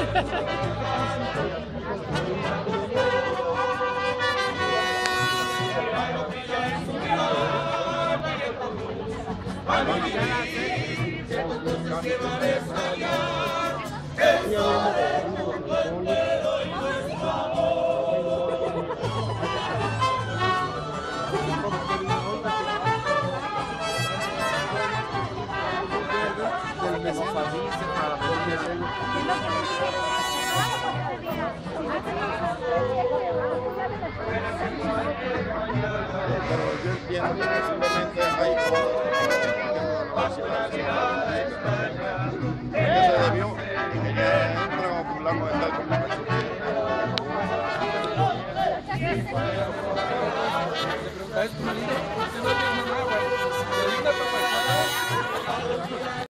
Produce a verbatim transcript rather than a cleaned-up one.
Pero yo entiendo que simplemente hay que se debió y que ya entra a popular con el tal como